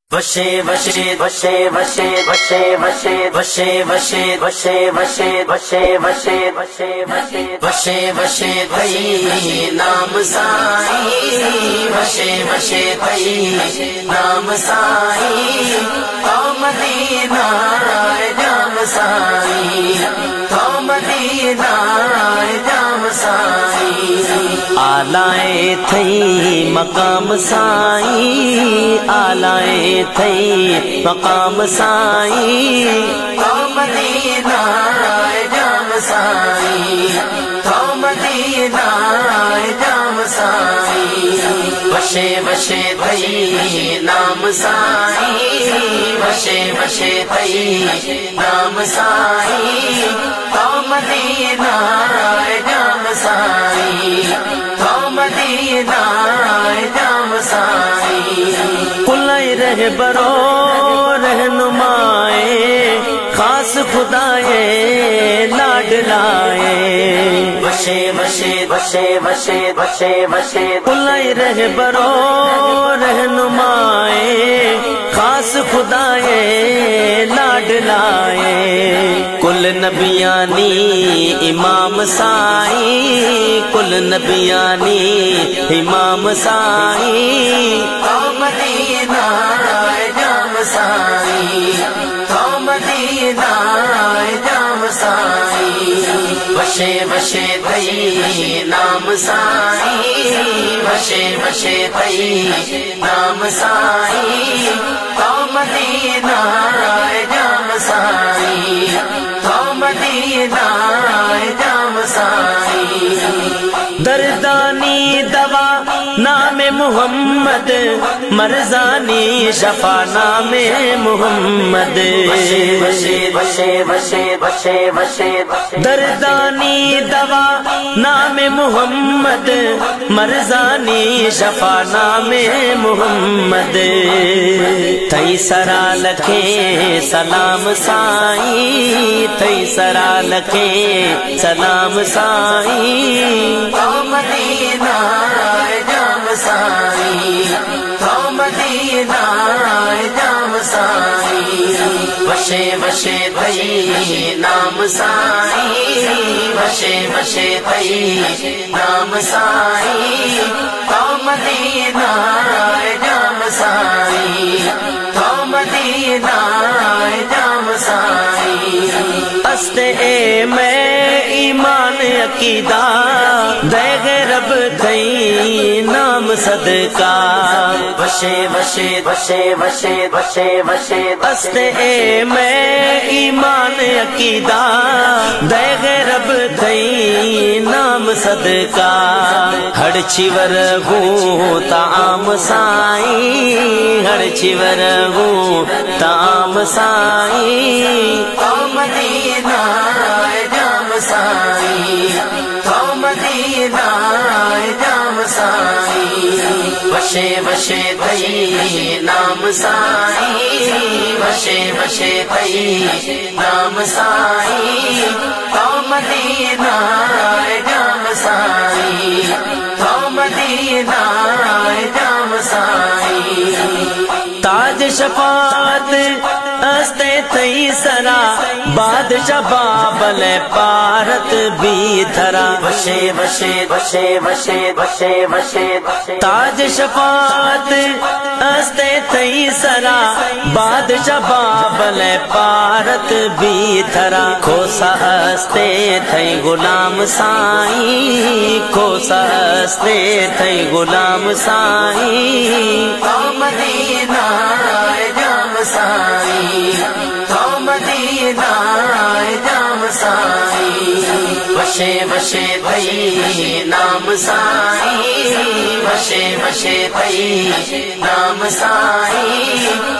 वशे वशे वशे वशे वशे वशे वशे वशे वशे वशे वशे वशे वशे वशे वशे वशे भई नाम साईं वशे वशे भई नाम साईं तो मदीना जाम साईं तो मदीना जाम साईं आलाए थई मकाम साईं आलाए थई मकाम साईं तो मदीना जाम साईं तो मदीना जाम साईं वशे वशे थई नाम साईं वशे वशे थई नाम साईं तो मदीना जाम साईं तो मदीना जाम साईं कुलाई रह बरो रहनुमाए खास खुदाए लाडलाए वशे वशे वशे वशे वशे वशे कुलाई रह बरो रहनुमाए खास खुदाए लाडलाए कुल नबियानी इमाम साईं कुल नबियानी इमाम साईं तो मदीना जाम साईं तो मदीना जाम साईं वशे वशे थई नाम साईं वशे वशे थई नाम साईं तो मदीना जाम साईं तो मदीना जाम साईं दर्दानी दवा नाम मुहम्मद मरजानी शफा नाम मुहम्मद वशे वशे वशे वशे वशे वशे दर्दानी दवा नाम मुहम्मद मरजानी शफा नाम मुहम्मद थई सरा लखे सलाम साईं थई सरा लखे सलाम साईं तो मदीना जाम साईं तो मदीना जाम साईं वशे वशे थई नाम साईं वशे वशे थई नाम साईं तो मदीना जाम साईं तो मदीना जाम साईं अस्ते ए मैं ईमान अकीदा दैग रब थई नाम सदका वशे वशे वशे वशे वशे वशे अस्ते ए मैं ईमान अकीदा दैग रब थई नाम सदका हर चिवर हूँ ताम साईं हर चिवर हूँ ताम साईं तो मदीना जाम साईं तो मदीना जाम साईं वशे वशे थई नाम साईं वशे वशे थई नाम साईं तो मदीना जाम साईं तो मदीना जाम साईं ताज शफात अस्ते थई सरा बादशाह बाबल पारत भी थरा वशे वशे वशे वशे वशे वशे ताज शफात अस्ते थई सरा बादशाह बाबल पारत भी थरा खोसा अस्ते थई गुलाम साईं खोसा अस्ते थई गुलाम साईं तो मदीना जाम साईं तो मदीना जाम साईं वशे वशे थई नाम साईं वशे वशे थई नाम साईं